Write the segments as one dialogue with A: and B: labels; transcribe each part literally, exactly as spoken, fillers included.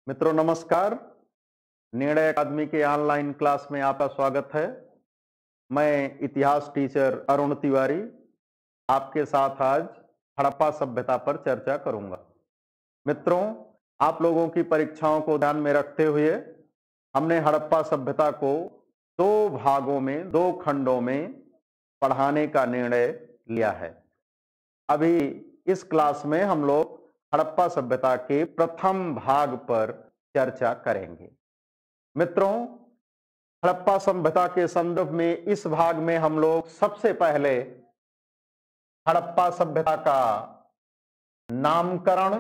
A: मित्रों नमस्कार। निर्णय अकादमी के ऑनलाइन क्लास में आपका स्वागत है। मैं इतिहास टीचर अरुण तिवारी आपके साथ आज हड़प्पा सभ्यता पर चर्चा करूंगा। मित्रों, आप लोगों की परीक्षाओं को ध्यान में रखते हुए हमने हड़प्पा सभ्यता को दो भागों में, दो खंडों में पढ़ाने का निर्णय लिया है। अभी इस क्लास में हम लोग हड़प्पा सभ्यता के प्रथम भाग पर चर्चा करेंगे। मित्रों, हड़प्पा सभ्यता के संदर्भ में इस भाग में हम लोग सबसे पहले हड़प्पा सभ्यता का नामकरण,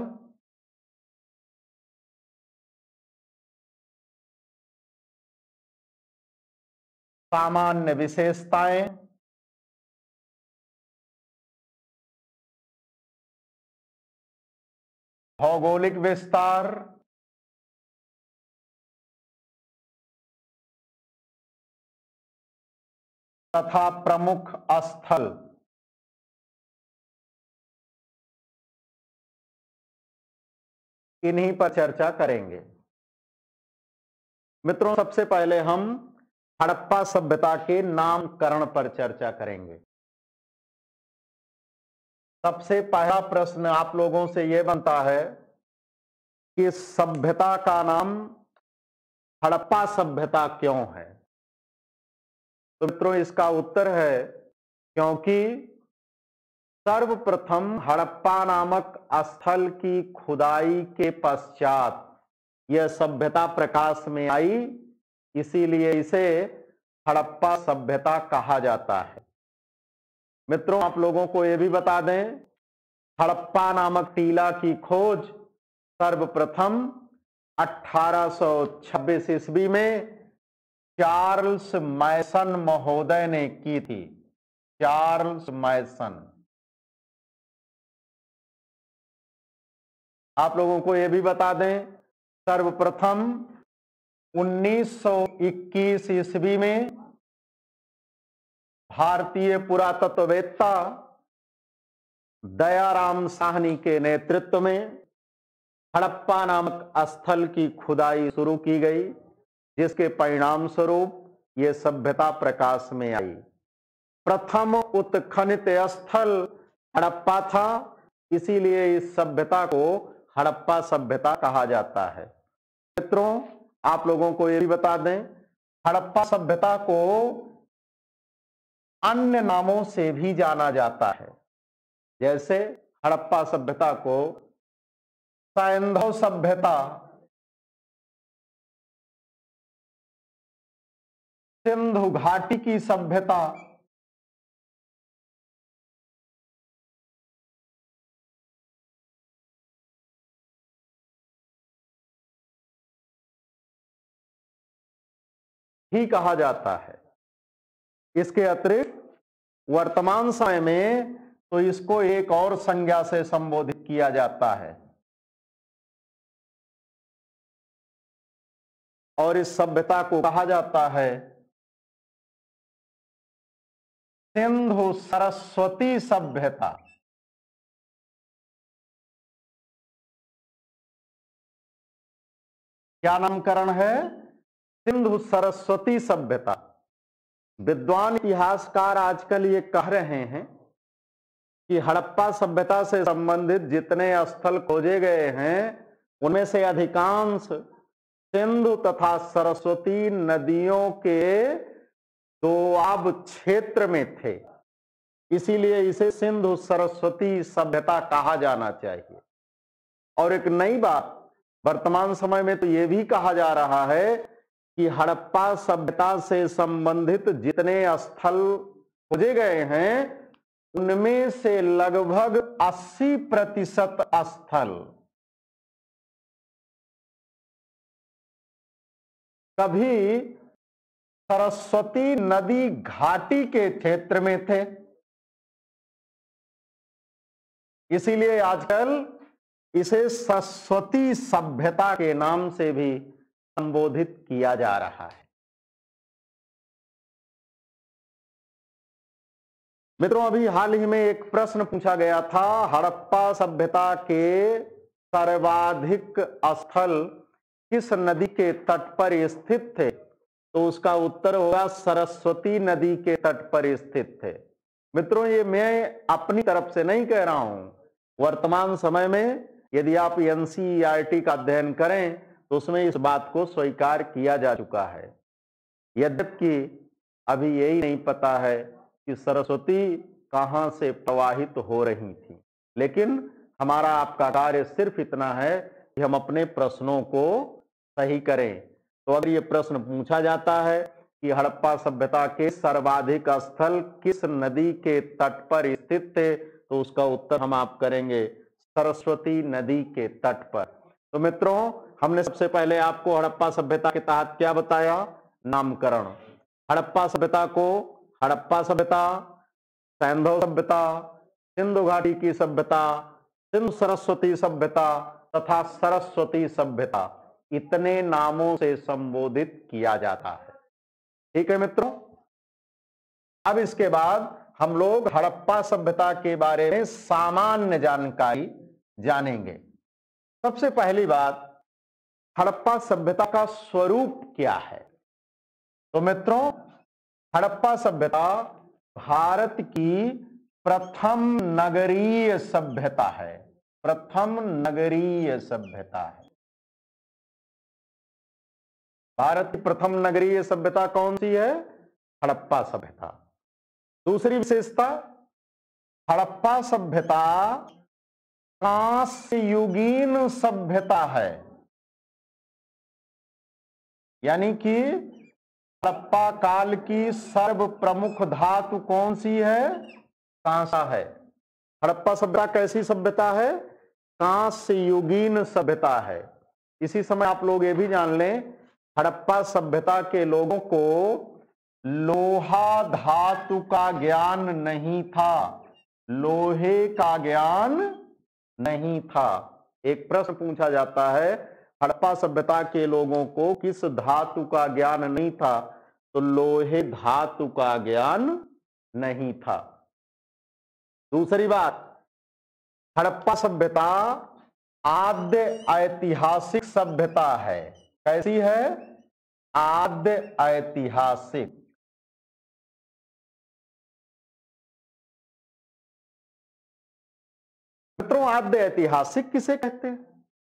A: सामान्य विशेषताएं, भौगोलिक विस्तार, तथा प्रमुख स्थल, इन्हीं पर चर्चा करेंगे। मित्रों, सबसे पहले हम हड़प्पा सभ्यता के नामकरण पर चर्चा करेंगे। सबसे पहला प्रश्न आप लोगों से यह बनता है कि सभ्यता का नाम हड़प्पा सभ्यता क्यों है? तो मित्रों, इसका उत्तर है क्योंकि सर्वप्रथम हड़प्पा नामक स्थल की खुदाई के पश्चात यह सभ्यता प्रकाश में आई, इसीलिए इसे हड़प्पा सभ्यता कहा जाता है। मित्रों, आप लोगों को यह भी बता दें, हड़प्पा नामक टीला की खोज सर्वप्रथम अठारह सौ छब्बीस ईस्वी में चार्ल्स मैसन महोदय ने की थी। Charles Mason. आप लोगों को यह भी बता दें, सर्वप्रथम उन्नीस सौ इक्कीस ईस्वी में भारतीय पुरातत्ववेत्ता दयाराम साहनी के नेतृत्व में हड़प्पा नामक स्थल की खुदाई शुरू की गई, जिसके परिणाम स्वरूप यह सभ्यता प्रकाश में आई। प्रथम उत्खनित स्थल हड़प्पा था, इसीलिए इस सभ्यता को हड़प्पा सभ्यता कहा जाता है। मित्रों, आप लोगों को यह भी बता दें, हड़प्पा सभ्यता को अन्य नामों से भी जाना जाता है। जैसे हड़प्पा सभ्यता को सैंधव सभ्यता, सिंधु घाटी की सभ्यता, ही कहा जाता है। इसके अतिरिक्त वर्तमान समय में तो इसको एक और संज्ञा से संबोधित किया जाता है और इस सभ्यता को कहा जाता है सिंधु सरस्वती सभ्यता। क्या नामकरण है? सिंधु सरस्वती सभ्यता। विद्वान इतिहासकार आजकल ये कह रहे हैं कि हड़प्पा सभ्यता से संबंधित जितने स्थल खोजे गए हैं उनमें से अधिकांश सिंधु तथा सरस्वती नदियों के दोआब क्षेत्र में थे, इसीलिए इसे सिंधु सरस्वती सभ्यता कहा जाना चाहिए। और एक नई बात, वर्तमान समय में तो यह भी कहा जा रहा है कि हड़प्पा सभ्यता से संबंधित जितने स्थल खोजे गए हैं उनमें से लगभग अस्सी प्रतिशत स्थल कभी सरस्वती नदी घाटी के क्षेत्र में थे, इसीलिए आजकल इसे सरस्वती सभ्यता के नाम से भी संबोधित किया जा रहा है। मित्रों, अभी हाल ही में एक प्रश्न पूछा गया था, हड़प्पा सभ्यता के सर्वाधिक स्थल किस नदी के तट पर स्थित थे, तो उसका उत्तर होगा सरस्वती नदी के तट पर स्थित थे। मित्रों, ये मैं अपनी तरफ से नहीं कह रहा हूं, वर्तमान समय में यदि आप एनसीईआरटी का अध्ययन करें तो उसमें इस बात को स्वीकार किया जा चुका है। यद्यपि अभी यही नहीं पता है कि सरस्वती कहां से प्रवाहित हो रही थी, लेकिन हमारा आपका कार्य सिर्फ इतना है कि हम अपने प्रश्नों को सही करें। तो अगर ये प्रश्न पूछा जाता है कि हड़प्पा सभ्यता के सर्वाधिक स्थल किस नदी के तट पर स्थित थे, तो उसका उत्तर हम आप करेंगे सरस्वती नदी के तट पर। तो मित्रों, हमने सबसे पहले आपको हड़प्पा सभ्यता के तहत क्या बताया? नामकरण। हड़प्पा सभ्यता को हड़प्पा सभ्यता, सैंधव सभ्यता, सिंधु घाटी की सभ्यता, सिंधु सरस्वती सभ्यता तथा सरस्वती सभ्यता, इतने नामों से संबोधित किया जाता है। ठीक है मित्रों, अब इसके बाद हम लोग हड़प्पा सभ्यता के बारे में सामान्य जानकारी जानेंगे। सबसे पहली बात, हड़प्पा सभ्यता का स्वरूप क्या है? तो मित्रों, हड़प्पा सभ्यता भारत की प्रथम नगरीय सभ्यता है। प्रथम नगरीय सभ्यता है। भारत की प्रथम नगरीय सभ्यता कौन सी है? हड़प्पा सभ्यता। दूसरी विशेषता, हड़प्पा सभ्यता कांस्य युगीन सभ्यता है, यानी कि हड़प्पा काल की सर्व प्रमुख धातु कौन सी है? कांसा है। हड़प्पा सभ्यता कैसी सभ्यता है? कांस्य युगीन सभ्यता है। इसी समय आप लोग ये भी जान लें, हड़प्पा सभ्यता के लोगों को लोहा धातु का ज्ञान नहीं था। लोहे का ज्ञान नहीं था। एक प्रश्न पूछा जाता है, हड़प्पा सभ्यता के लोगों को किस धातु का ज्ञान नहीं था? तो लोहे धातु का ज्ञान नहीं था। दूसरी बात, हड़प्पा सभ्यता आद्य ऐतिहासिक सभ्यता है। कैसी है? आद्य ऐतिहासिक। मित्रों, आद्य ऐतिहासिक किसे कहते हैं?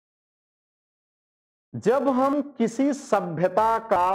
A: जब हम किसी सभ्यता का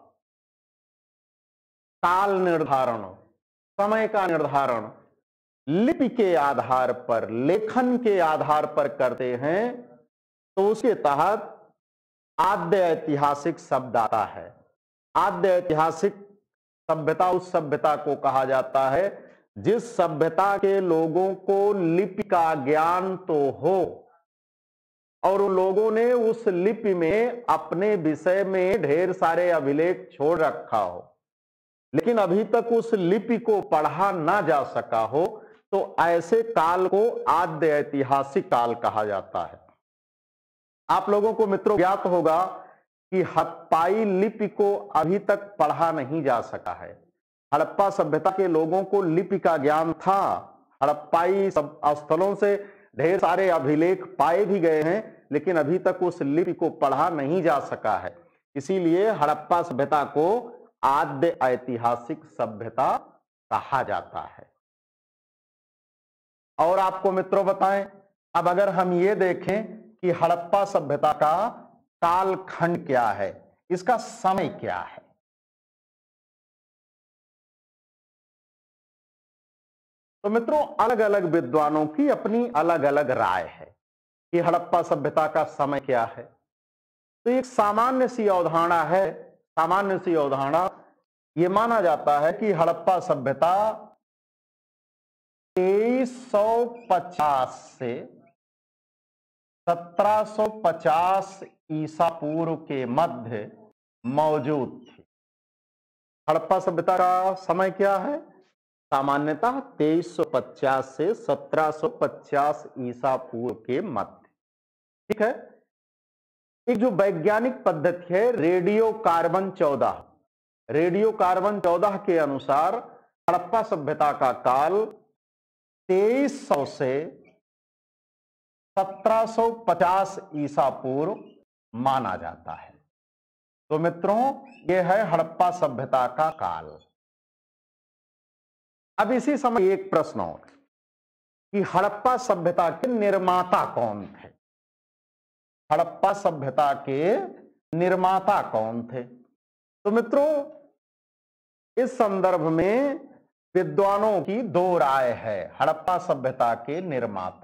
A: काल निर्धारण, समय का निर्धारण लिपि के आधार पर, लेखन के आधार पर करते हैं, तो उसके तहत आद्य ऐतिहासिक शब्द आता है। आद्य ऐतिहासिक सभ्यता उस सभ्यता को कहा जाता है जिस सभ्यता के लोगों को लिपि का ज्ञान तो हो और उन लोगों ने उस लिपि में अपने विषय में ढेर सारे अभिलेख छोड़ रखा हो, लेकिन अभी तक उस लिपि को पढ़ा ना जा सका हो, तो ऐसे काल को आद्य ऐतिहासिक काल कहा जाता है। आप लोगों को मित्रों ज्ञात होगा कि हड़प्पाई लिपि को अभी तक पढ़ा नहीं जा सका है। हड़प्पा सभ्यता के लोगों को लिपि का ज्ञान था। हड़प्पाई स्थलों से ढेर सारे अभिलेख पाए भी गए हैं, लेकिन अभी तक उस लिपि को पढ़ा नहीं जा सका है। इसीलिए हड़प्पा सभ्यता को आद्य ऐतिहासिक सभ्यता कहा जाता है। और आपको मित्रों बताएं, अब अगर हम ये देखें कि हड़प्पा सभ्यता का कालखंड क्या है, इसका समय क्या है, तो मित्रों अलग अलग विद्वानों की अपनी अलग अलग राय है कि हड़प्पा सभ्यता का समय क्या है। तो एक सामान्य सी अवधारणा है, सामान्य सी अवधारणा ये माना जाता है कि हड़प्पा सभ्यता तेईस सौ पचास से सत्रह सौ पचास ईसा पूर्व के मध्य मौजूद थी। हड़प्पा सभ्यता का समय क्या है? सामान्यतः तेईस सौ पचास से सत्रह सौ पचास ईसा पूर्व के मध्य। ठीक है। एक जो वैज्ञानिक पद्धति है रेडियो कार्बन चौदह, रेडियो कार्बन चौदह के अनुसार हड़प्पा सभ्यता का काल तेईस सौ से सत्रह सौ पचास ईसा पूर्व माना जाता है। तो मित्रों, यह है हड़प्पा सभ्यता का काल। अब इसी समय एक प्रश्न और कि हड़प्पा सभ्यता के निर्माता कौन थे? हड़प्पा सभ्यता के निर्माता कौन थे? तो मित्रों, इस संदर्भ में विद्वानों की दो राय है हड़प्पा सभ्यता के निर्माता।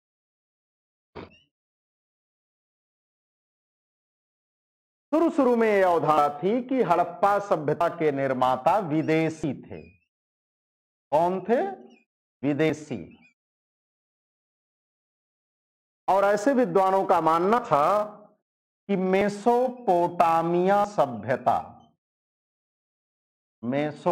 A: शुरू शुरू में यह अवधारणा थी कि हड़प्पा सभ्यता के निर्माता विदेशी थे। कौन थे? विदेशी। और ऐसे विद्वानों का मानना था कि मेसोपोटामिया सभ्यता मेसो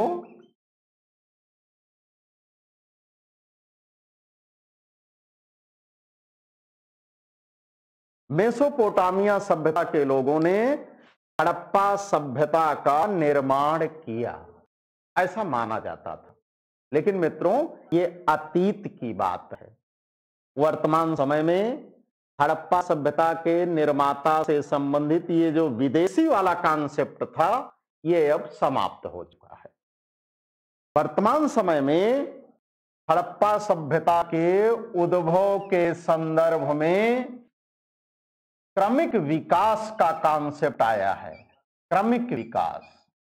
A: मेसोपोटामिया सभ्यता के लोगों ने हड़प्पा सभ्यता का निर्माण किया, ऐसा माना जाता था। लेकिन मित्रों, ये अतीत की बात है। वर्तमान समय में हड़प्पा सभ्यता के निर्माता से संबंधित ये जो विदेशी वाला कॉन्सेप्ट था, ये अब समाप्त हो चुका है। वर्तमान समय में हड़प्पा सभ्यता के उद्भव के संदर्भ में क्रमिक विकास का कॉन्सेप्ट आया है। क्रमिक विकास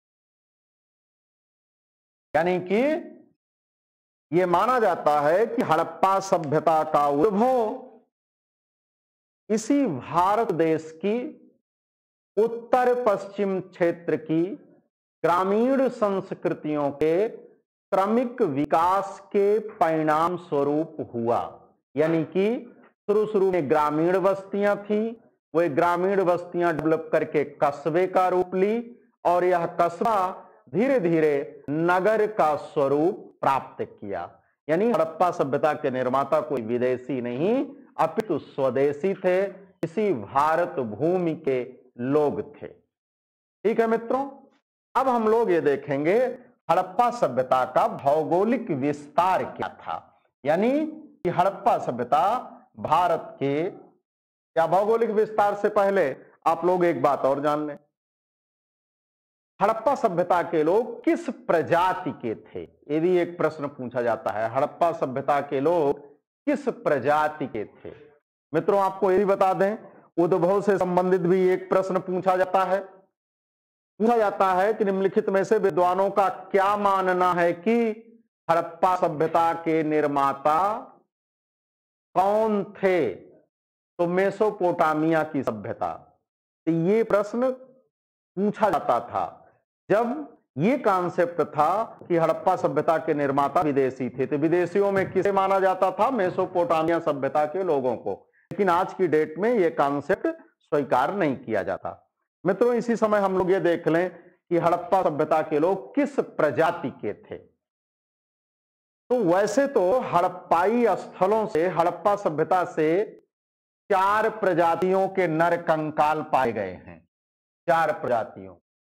A: यानी कि यह माना जाता है कि हड़प्पा सभ्यता का उद्भव इसी भारत देश की उत्तर पश्चिम क्षेत्र की ग्रामीण संस्कृतियों के क्रमिक विकास के परिणाम स्वरूप हुआ। यानी कि शुरू शुरू में ग्रामीण बस्तियां थी, वे ग्रामीण बस्तियां डेवलप करके कस्बे का रूप ली और यह कस्बा धीरे धीरे नगर का स्वरूप प्राप्त किया। यानी हड़प्पा सभ्यता के निर्माता कोई विदेशी नहीं अपितु स्वदेशी थे, इसी भारत भूमि के लोग थे। ठीक है मित्रों, अब हम लोग ये देखेंगे हड़प्पा सभ्यता का भौगोलिक विस्तार क्या था। यानी कि हड़प्पा सभ्यता भारत के या भौगोलिक विस्तार से पहले आप लोग एक बात और जान लें, हड़प्पा सभ्यता के लोग किस प्रजाति के थे? ये भी एक प्रश्न पूछा जाता है। हड़प्पा सभ्यता के लोग किस प्रजाति के थे? मित्रों, आपको ये भी बता दें, उद्भव से संबंधित भी एक प्रश्न पूछा जाता है। पूछा जाता है कि निम्नलिखित में से विद्वानों का क्या मानना है कि हड़प्पा सभ्यता के निर्माता कौन थे? तो मेसोपोटामिया की सभ्यता। तो ये प्रश्न पूछा जाता था जब ये कॉन्सेप्ट था कि हड़प्पा सभ्यता के निर्माता विदेशी थे। तो विदेशियों में किसे माना जाता था? मेसोपोटामिया सभ्यता के लोगों को। लेकिन आज की डेट में यह कॉन्सेप्ट स्वीकार नहीं किया जाता। मित्रों, इसी समय हम लोग ये देख लें कि हड़प्पा सभ्यता के लोग किस प्रजाति के थे। तो वैसे तो हड़प्पाई स्थलों से, हड़प्पा सभ्यता से चार प्रजातियों के नर कंकाल पाए गए हैं। चार प्रजातियों,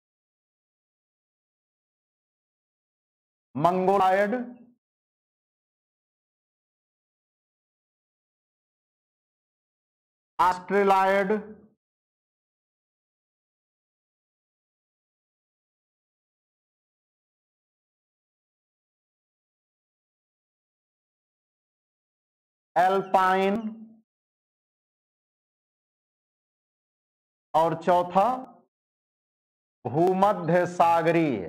A: मंगोलायड, ऑस्ट्रेलायड, एल्पाइन और चौथा भूमध्य सागरीय।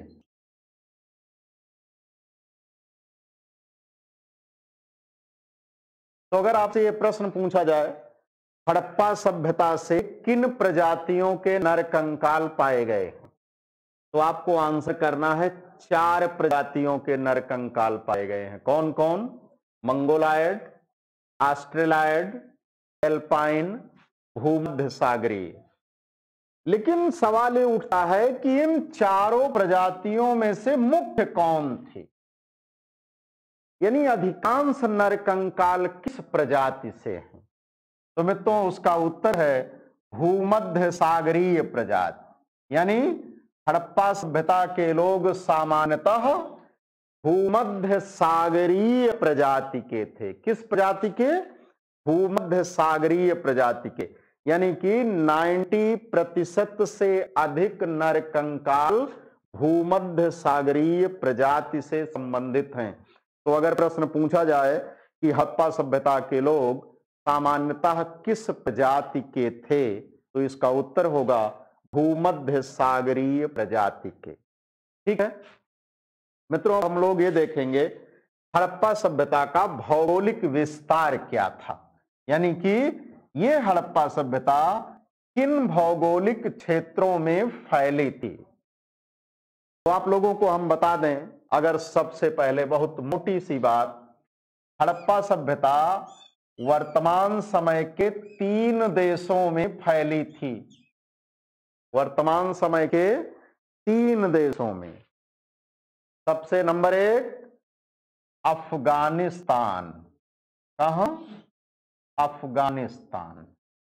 A: तो अगर आपसे यह प्रश्न पूछा जाए हड़प्पा सभ्यता से किन प्रजातियों के नर कंकाल पाए गए, तो आपको आंसर करना है चार प्रजातियों के नर कंकाल पाए गए हैं। कौन कौन? मंगोलायड, ऑस्ट्रेलायड, एल्पाइन, भूमध्य सागरीय। लेकिन सवाल ये उठता है कि इन चारों प्रजातियों में से मुख्य कौन थी? यानी अधिकांश नर कंकाल किस प्रजाति से हैं? तो मित्रों, उसका उत्तर है भूमध्य सागरीय प्रजाति। यानी हड़प्पा सभ्यता के लोग सामान्यतः भूमध्य सागरीय प्रजाति के थे। किस प्रजाति के? भूमध्य सागरीय प्रजाति के। यानी कि नब्बे प्रतिशत से अधिक नरकंकाल भूमध्य सागरीय प्रजाति से संबंधित हैं। तो अगर प्रश्न पूछा जाए कि हड़प्पा सभ्यता के लोग सामान्यतः किस प्रजाति के थे, तो इसका उत्तर होगा भूमध्य सागरीय प्रजाति के। ठीक है मित्रों, हम लोग ये देखेंगे हड़प्पा सभ्यता का भौगोलिक विस्तार क्या था, यानी कि ये हड़प्पा सभ्यता किन भौगोलिक क्षेत्रों में फैली थी। तो आप लोगों को हम बता दें, अगर सबसे पहले बहुत मोटी सी बात, हड़प्पा सभ्यता वर्तमान समय के तीन देशों में फैली थी। वर्तमान समय के तीन देशों में, सबसे नंबर एक अफगानिस्तान। कहां? अफगानिस्तान।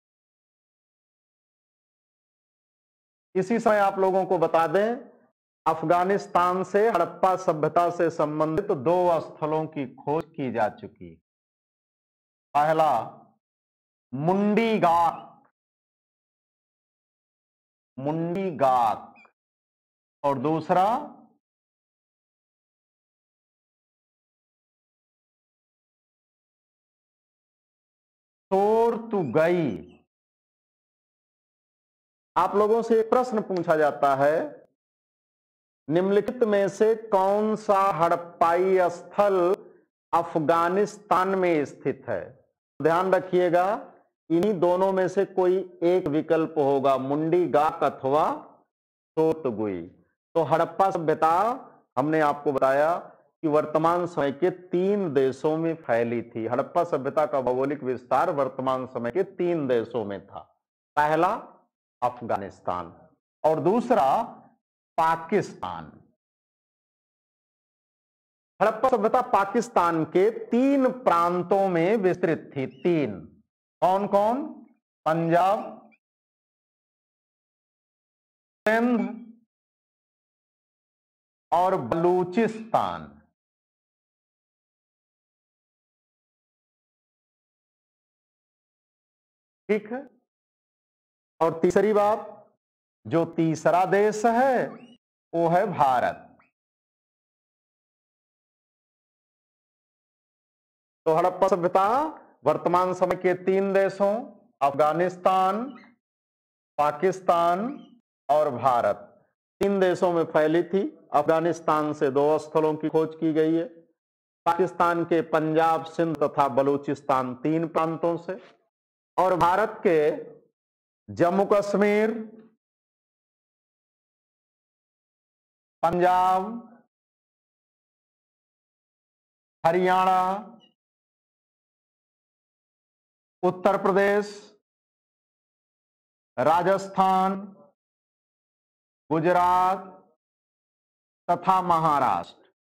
A: इसी समय आप लोगों को बता दें, अफगानिस्तान से हड़प्पा सभ्यता से संबंधित दो स्थलों की खोज की जा चुकी। पहला मुंडी गाक, मुंडी गाक, और दूसरा तोर्तुगई। आप लोगों से एक प्रश्न पूछा जाता है, निम्नलिखित में से कौन सा हड़प्पाई स्थल अफगानिस्तान में स्थित है। ध्यान रखिएगा, इन्हीं दोनों में से कोई एक विकल्प होगा, मुंडी गाक अथवा तोर्तुगई। तो हड़प्पा सभ्यता हमने आपको बताया कि वर्तमान समय के तीन देशों में फैली थी। हड़प्पा सभ्यता का भौगोलिक विस्तार वर्तमान समय के तीन देशों में था। पहला अफगानिस्तान और दूसरा पाकिस्तान। हड़प्पा सभ्यता पाकिस्तान के तीन प्रांतों में विस्तृत थी। तीन, कौन कौन? पंजाब, सिंध और बलूचिस्तान। ठीक है, और तीसरी बात, जो तीसरा देश है वो है भारत। तो हड़प्पा सभ्यता वर्तमान समय के तीन देशों अफगानिस्तान, पाकिस्तान और भारत, तीन देशों में फैली थी। अफगानिस्तान से दो स्थलों की खोज की गई है, पाकिस्तान के पंजाब, सिंध तथा बलूचिस्तान तीन प्रांतों से, और भारत के जम्मू कश्मीर, पंजाब, हरियाणा, उत्तर प्रदेश, राजस्थान, गुजरात तथा महाराष्ट्र,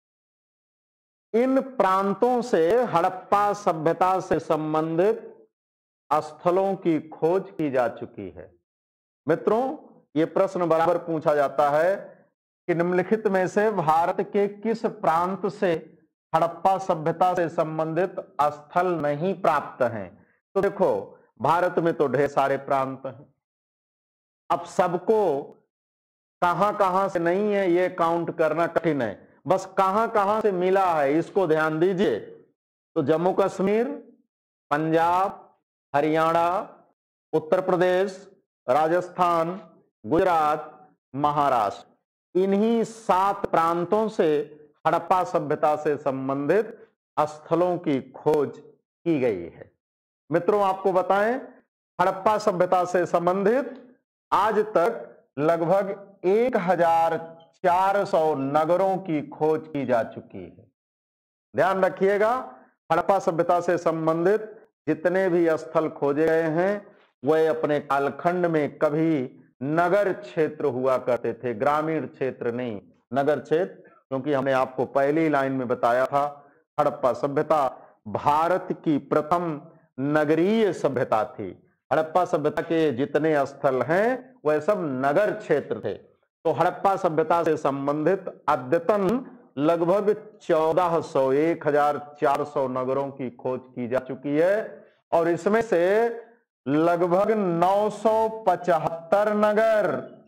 A: इन प्रांतों से हड़प्पा सभ्यता से संबंधित स्थलों की खोज की जा चुकी है। मित्रों, यह प्रश्न बराबर पूछा जाता है कि निम्नलिखित में से भारत के किस प्रांत से हड़प्पा सभ्यता से संबंधित स्थल नहीं प्राप्त हैं। तो देखो, भारत में तो ढेर सारे प्रांत हैं, अब सबको कहां कहां से नहीं है ये काउंट करना कठिन है, बस कहां कहां से मिला है इसको ध्यान दीजिए। तो जम्मू कश्मीर, पंजाब, हरियाणा, उत्तर प्रदेश, राजस्थान, गुजरात, महाराष्ट्र, इन्हीं सात प्रांतों से हड़प्पा सभ्यता से संबंधित स्थलों की खोज की गई है। मित्रों, आपको बताएं, हड़प्पा सभ्यता से संबंधित आज तक लगभग एक हजार चार सौ नगरों की खोज की जा चुकी है। ध्यान रखिएगा, हड़प्पा सभ्यता से संबंधित जितने भी स्थल खोजे गए हैं वह अपने कालखंड में कभी नगर क्षेत्र हुआ करते थे, ग्रामीण क्षेत्र नहीं, नगर क्षेत्र। क्योंकि हमने आपको पहली लाइन में बताया था, हड़प्पा सभ्यता भारत की प्रथम नगरीय सभ्यता थी। हड़प्पा सभ्यता के जितने स्थल हैं वह सब नगर क्षेत्र थे। तो हड़प्पा सभ्यता से संबंधित अद्यतन लगभग चौदह सौ एक हजार चार सौ नगरों की खोज की जा चुकी है, और इसमें से लगभग नौ सौ पचहत्तर नगर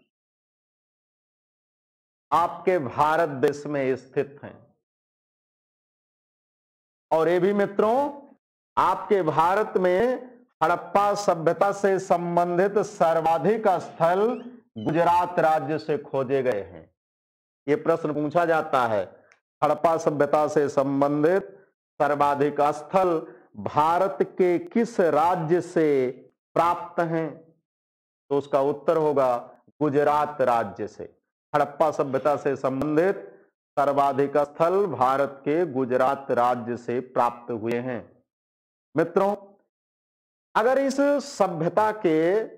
A: आपके भारत देश में स्थित हैं। और ये भी मित्रों, आपके भारत में हड़प्पा सभ्यता से संबंधित सर्वाधिक स्थल गुजरात राज्य से खोजे गए हैं। ये प्रश्न पूछा जाता है, हड़प्पा सभ्यता से संबंधित सर्वाधिक स्थल भारत के किस राज्य से प्राप्त हैं? तो उसका उत्तर होगा गुजरात राज्य से। हड़प्पा सभ्यता से संबंधित सर्वाधिक स्थल भारत के गुजरात राज्य से प्राप्त हुए हैं। मित्रों, अगर इस सभ्यता के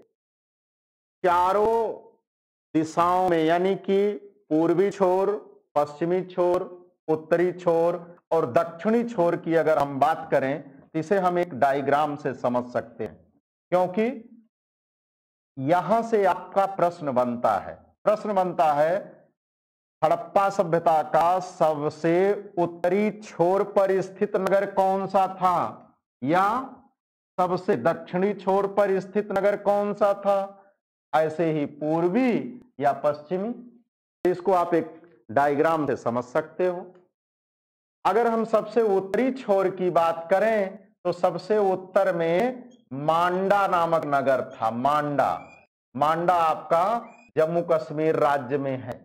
A: चारों दिशाओं में यानी कि पूर्वी छोर, पश्चिमी छोर, उत्तरी छोर और दक्षिणी छोर की अगर हम बात करें तो इसे हम एक डायग्राम से समझ सकते हैं, क्योंकि यहां से आपका प्रश्न बनता है प्रश्न बनता है हड़प्पा सभ्यता का सबसे उत्तरी छोर पर स्थित नगर कौन सा था या सबसे दक्षिणी छोर पर स्थित नगर कौन सा था, ऐसे ही पूर्वी या पश्चिमी। इसको आप एक डायग्राम से समझ सकते हो। अगर हम सबसे उत्तरी छोर की बात करें तो सबसे उत्तर में मांडा नामक नगर था। मांडा मांडा आपका जम्मू कश्मीर राज्य में है।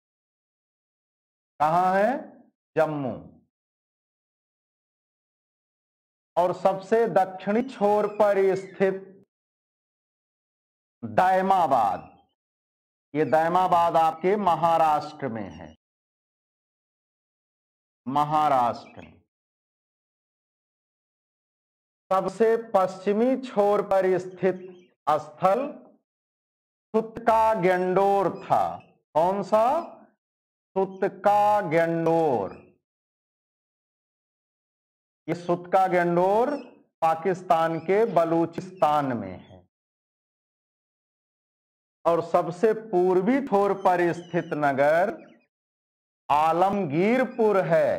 A: कहां है? जम्मू। और सबसे दक्षिणी छोर पर स्थित दैमाबाद, ये दैमाबाद आपके महाराष्ट्र में है। महाराष्ट्र। सबसे पश्चिमी छोर पर स्थित स्थल सुतका गेंडोर था। कौन सा? सुतका गेंडोर। ये सुतका गेंडोर पाकिस्तान के बलूचिस्तान में है। और सबसे पूर्वी छोर पर स्थित नगर आलमगीरपुर है।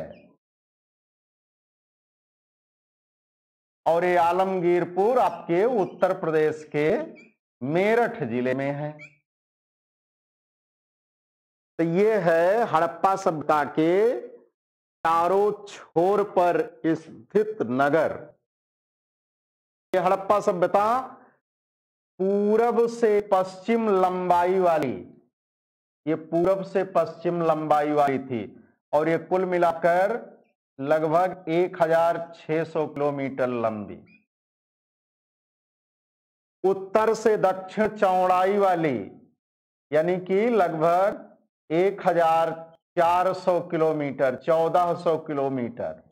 A: और ये आलमगीरपुर आपके उत्तर प्रदेश के मेरठ जिले में है। तो ये है हड़प्पा सभ्यता के चारों छोर पर स्थित नगर। ये हड़प्पा सभ्यता पूरब से पश्चिम लंबाई वाली ये पूरब से पश्चिम लंबाई वाली थी और ये कुल मिलाकर लगभग एक हजार छह सौ किलोमीटर लंबी। उत्तर से दक्षिण चौड़ाई वाली यानी कि लगभग एक हजार चार सौ किलोमीटर, चौदह सौ किलोमीटर।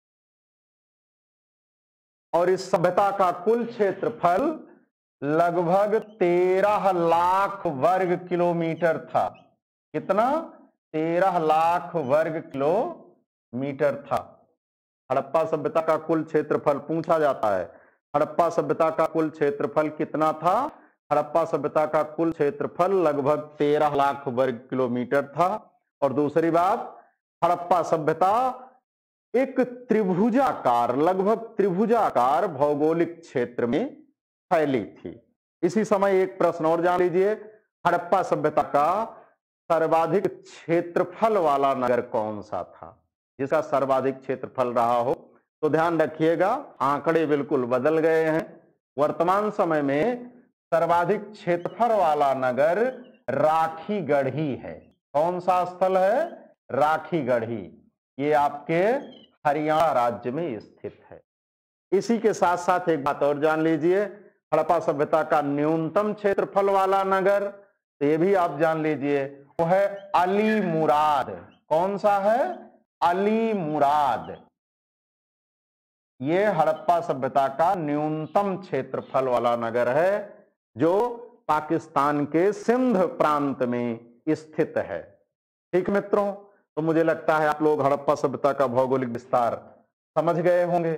A: और इस सभ्यता का कुल क्षेत्रफल लगभग तेरह लाख वर्ग किलोमीटर था। कितना? तेरह लाख वर्ग किलोमीटर था। हड़प्पा सभ्यता का कुल क्षेत्रफल पूछा जाता है, हड़प्पा सभ्यता का कुल क्षेत्रफल कितना था? हड़प्पा सभ्यता का कुल क्षेत्रफल लगभग तेरह लाख वर्ग किलोमीटर था। और दूसरी बात, हड़प्पा सभ्यता एक त्रिभुजाकार, लगभग त्रिभुजाकार भौगोलिक क्षेत्र में फैली थी। इसी समय एक प्रश्न और जान लीजिए, हड़प्पा सभ्यता का सर्वाधिक क्षेत्रफल वाला नगर कौन सा था? जिसका सर्वाधिक क्षेत्रफल रहा हो तो ध्यान रखिएगा, आंकड़े बिल्कुल बदल गए हैं। वर्तमान समय में सर्वाधिक क्षेत्रफल वाला नगर राखीगढ़ी है। कौन सा स्थल है? राखीगढ़ी। ये आपके हरियाणा राज्य में स्थित है। इसी के साथ साथ एक बात और जान लीजिए, हड़प्पा सभ्यता का न्यूनतम क्षेत्रफल वाला नगर, तो ये भी आप जान लीजिए, वो है अलीमुराद। कौन सा है? अलीमुराद। ये हड़प्पा सभ्यता का न्यूनतम क्षेत्रफल वाला नगर है जो पाकिस्तान के सिंध प्रांत में स्थित है। ठीक मित्रों, तो मुझे लगता है आप लोग हड़प्पा सभ्यता का भौगोलिक विस्तार समझ गए होंगे।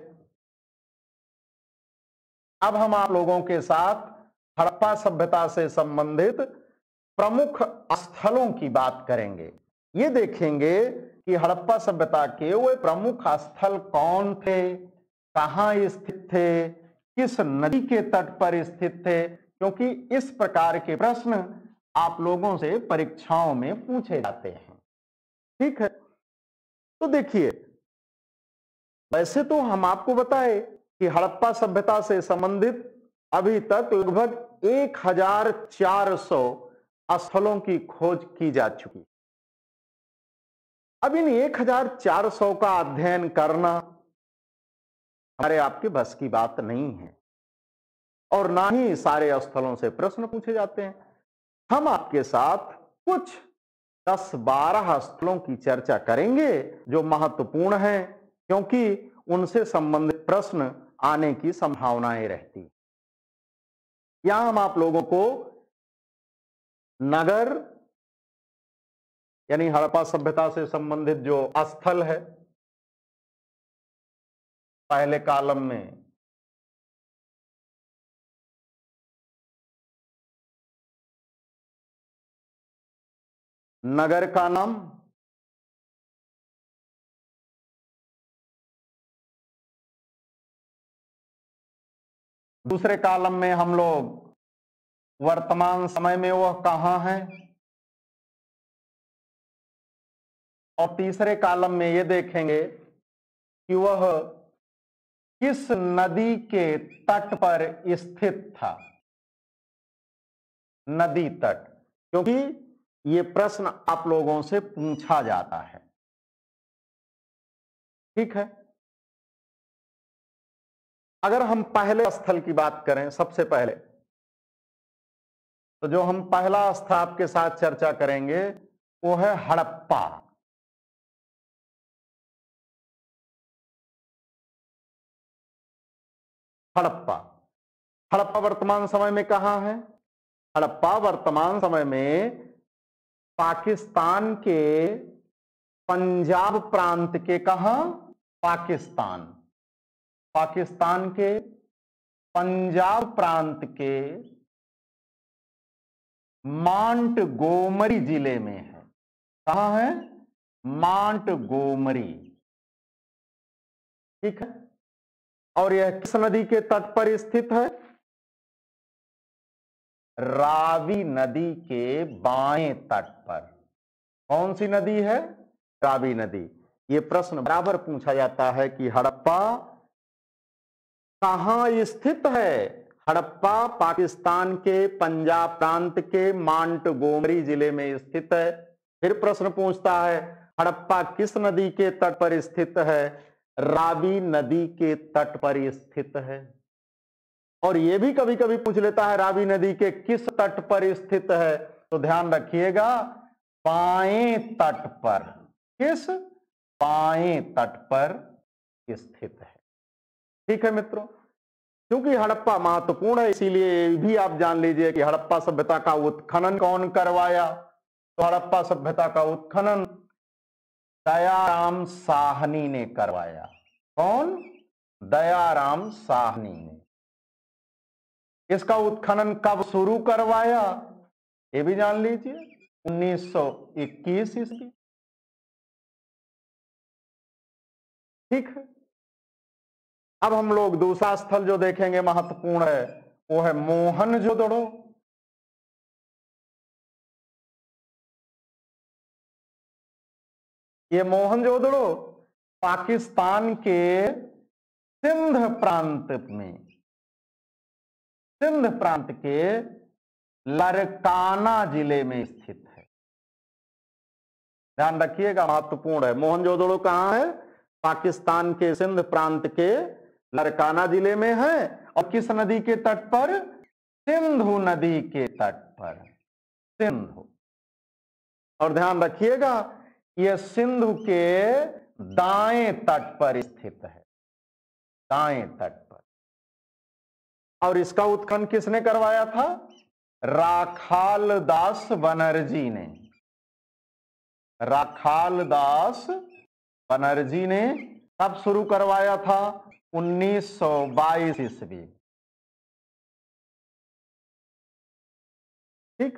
A: अब हम आप लोगों के साथ हड़प्पा सभ्यता से संबंधित प्रमुख स्थलों की बात करेंगे। ये देखेंगे कि हड़प्पा सभ्यता के वो प्रमुख स्थल कौन थे, कहां स्थित थे, किस नदी के तट पर स्थित थे, क्योंकि इस प्रकार के प्रश्न आप लोगों से परीक्षाओं में पूछे जाते हैं। ठीक है, तो देखिए, वैसे तो हम आपको बताए कि हड़प्पा सभ्यता से संबंधित अभी तक लगभग एक हजार चार सौ स्थलों की खोज की जा चुकी। अब इन एक हजार चार सौ का अध्ययन करना हमारे आपके बस की बात नहीं है, और ना ही सारे स्थलों से प्रश्न पूछे जाते हैं। हम आपके साथ कुछ दस बारह स्थलों की चर्चा करेंगे जो महत्वपूर्ण हैं, क्योंकि उनसे संबंधित प्रश्न आने की संभावनाएं रहती। यहां हम आप लोगों को नगर यानी हड़प्पा सभ्यता से संबंधित जो स्थल है पहले कॉलम में, नगर का नाम, दूसरे कॉलम में हम लोग वर्तमान समय में वह कहां है, और तीसरे कॉलम में यह देखेंगे कि वह किस नदी के तट पर स्थित था। नदी तट, क्योंकि यह प्रश्न आप लोगों से पूछा जाता है। ठीक है, अगर हम पहले स्थल की बात करें, सबसे पहले तो जो हम पहला स्थल आपके साथ चर्चा करेंगे वो है हड़प्पा। हड़प्पा हड़प्पा वर्तमान समय में कहां है? हड़प्पा वर्तमान समय में पाकिस्तान के पंजाब प्रांत के, कहां? पाकिस्तान पाकिस्तान के पंजाब प्रांत के मांटगोमरी जिले में है। कहां है? मांटगोमरी। ठीक है, और यह किस नदी के तट पर स्थित है? रावी नदी के बाएं तट पर। कौन सी नदी है? रावी नदी। यह प्रश्न बराबर पूछा जाता है कि हड़प्पा कहां स्थित है? हड़प्पा पाकिस्तान के पंजाब प्रांत के मांटगोमरी जिले में स्थित है। फिर प्रश्न पूछता है हड़प्पा किस नदी के तट पर स्थित है? रावी नदी के तट पर स्थित है। और यह भी कभी कभी पूछ लेता है रावी नदी के किस तट पर स्थित है, तो ध्यान रखिएगा बाएं तट पर। किस? बाएं तट पर स्थित है। ठीक है मित्रों, क्योंकि हड़प्पा महत्वपूर्ण है इसीलिए भी आप जान लीजिए कि हड़प्पा सभ्यता का उत्खनन कौन करवाया। तो हड़प्पा सभ्यता का उत्खनन दयाराम साहनी ने करवाया। कौन? दयाराम साहनी ने। इसका उत्खनन कब शुरू करवाया ये भी जान लीजिए, उन्नीस सौ इक्कीस ईस्वी। ठीक है, अब हम लोग दूसरा स्थल जो देखेंगे महत्वपूर्ण है वो है मोहनजोदड़ो। ये मोहनजोदड़ो पाकिस्तान के सिंध प्रांत में, सिंध प्रांत के लरकाना जिले में स्थित है। ध्यान रखिएगा, महत्वपूर्ण है। मोहनजोदड़ो कहां है? पाकिस्तान के सिंध प्रांत के लरकाना जिले में है। और किस नदी के तट पर? सिंधु नदी के तट पर। सिंधु। और ध्यान रखिएगा यह सिंधु के दाएं तट पर स्थित है। दाएं तट पर। और इसका उत्खनन किसने करवाया था? राखाल दास बनर्जी ने। राखाल दास बनर्जी ने कब शुरू करवाया था? उन्नीस सौ बाईस ईस्वी। ठीक,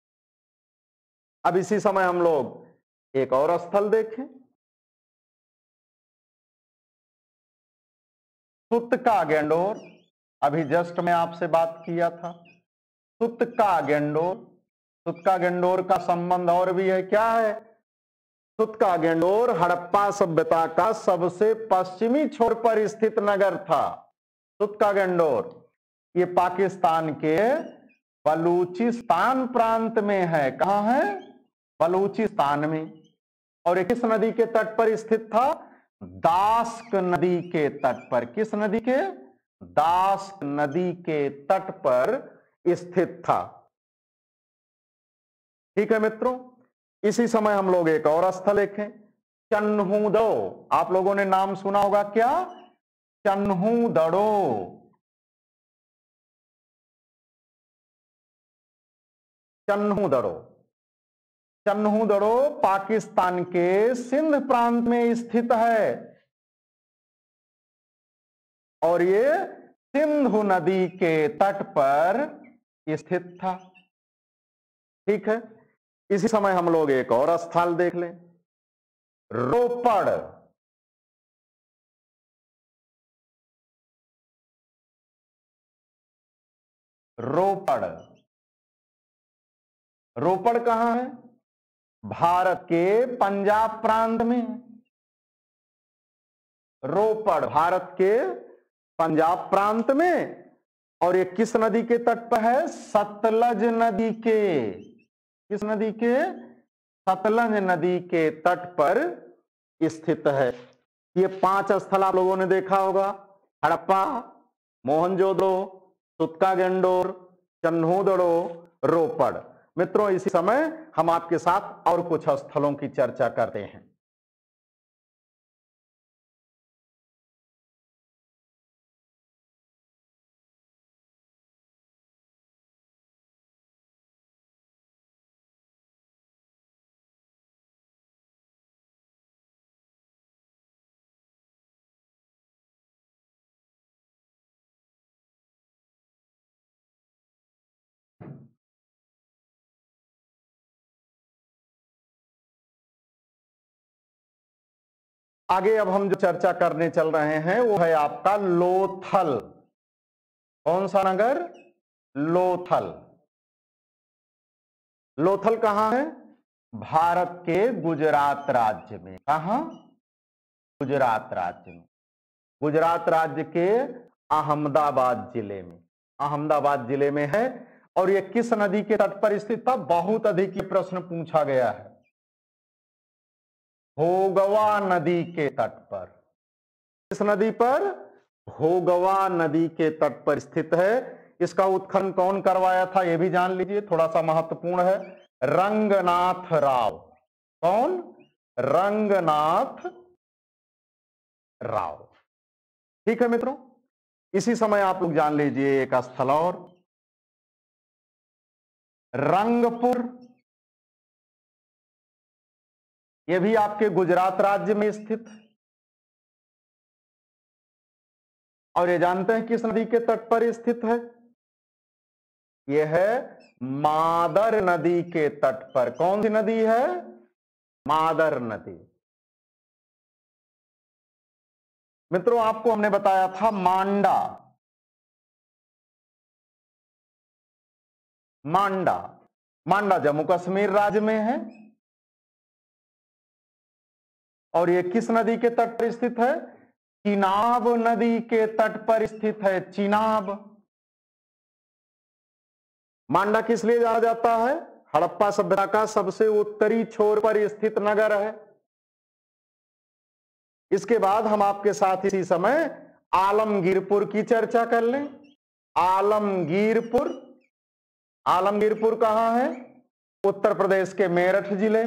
A: अब इसी समय हम लोग एक और स्थल देखें, सुत्का गेंडोर अभी जस्ट मैं आपसे बात किया था। सुत्का गेंडोर, सुत्का गेंडोर का संबंध और भी है, क्या है? सुत्का गेंडोर हड़प्पा सभ्यता का सबसे पश्चिमी छोर पर स्थित नगर था। सुत्का गेंडोर ये पाकिस्तान के बलूचिस्तान प्रांत में है। कहां है? बलूचिस्तान में। और ये किस नदी के तट पर स्थित था? दास्क नदी के तट पर। किस नदी के? दास्क नदी के तट पर स्थित था। ठीक है मित्रों, इसी समय हम लोग एक और स्थल देखें, चन्हूदड़ो। आप लोगों ने नाम सुना होगा, क्या? चन्हूदड़ो। चन्हूदड़ो चन्हूदड़ो पाकिस्तान के सिंध प्रांत में स्थित है और ये सिंधु नदी के तट पर स्थित था। ठीक है, इसी समय हम लोग एक और स्थल देख लें, रोपड़। रोपड़ रोपड़ कहां है? भारत के पंजाब प्रांत में। रोपड़ भारत के पंजाब प्रांत में, और ये किस नदी के तट पर है? सतलज नदी के। किस नदी के? सतलज नदी के तट पर स्थित है। ये पांच स्थल आप लोगों ने देखा होगा, हड़प्पा, मोहनजोदड़ो, सुत्का गेंडोर, चन्हूदड़ो, रोपड़। मित्रों, इसी समय हम आपके साथ और कुछ स्थलों की चर्चा करते हैं। आगे अब हम जो चर्चा करने चल रहे हैं वो है आपका लोथल। कौन सा नगर? लोथल। लोथल कहां है? भारत के गुजरात राज्य में। कहां? गुजरात राज्य में। गुजरात राज्य के अहमदाबाद जिले में। अहमदाबाद जिले में है। और यह किस नदी के तट पर स्थित था? बहुत अधिक ये प्रश्न पूछा गया है। भोगवा नदी के तट पर। किस नदी पर? भोगवा नदी के तट पर स्थित है। इसका उत्खनन कौन करवाया था यह भी जान लीजिए, थोड़ा सा महत्वपूर्ण है। रंगनाथ राव। कौन? रंगनाथ राव। ठीक है मित्रों, इसी समय आप लोग जान लीजिए एक स्थल और, रंगपुर। यह भी आपके गुजरात राज्य में स्थित है। और ये जानते हैं किस नदी के तट पर स्थित है? यह है मादर नदी के तट पर। कौन सी नदी है? मादर नदी। मित्रों, आपको हमने बताया था मांडा। मांडा मांडा जम्मू कश्मीर राज्य में है। और यह किस नदी के तट पर स्थित है? चिनाब नदी के तट पर स्थित है। चिनाब। मांडा किस लिए जाना जाता है? हड़प्पा सभ्यता का सबसे उत्तरी छोर पर स्थित नगर है। इसके बाद हम आपके साथ इसी समय आलमगीरपुर की चर्चा कर लें। आलमगीरपुर आलमगीरपुर कहां है? उत्तर प्रदेश के मेरठ जिले।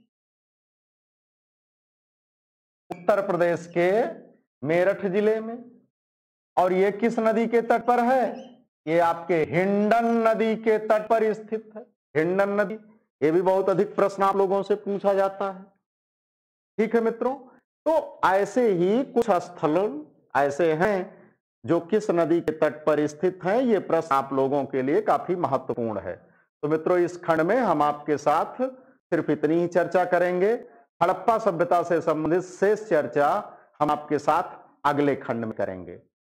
A: उत्तर प्रदेश के मेरठ जिले में। और यह किस नदी के तट पर है? यह आपके हिंडन नदी के तट पर स्थित है। हिंडन नदी, यह भी बहुत अधिक प्रश्न आप लोगों से पूछा जाता है। ठीक है मित्रों, तो ऐसे ही कुछ स्थल ऐसे हैं जो किस नदी के तट पर स्थित हैं। ये प्रश्न आप लोगों के लिए काफी महत्वपूर्ण है। तो मित्रों, इस खंड में हम आपके साथ सिर्फ इतनी ही चर्चा करेंगे। हड़प्पा सभ्यता से संबंधित शेष चर्चा हम आपके साथ अगले खंड में करेंगे।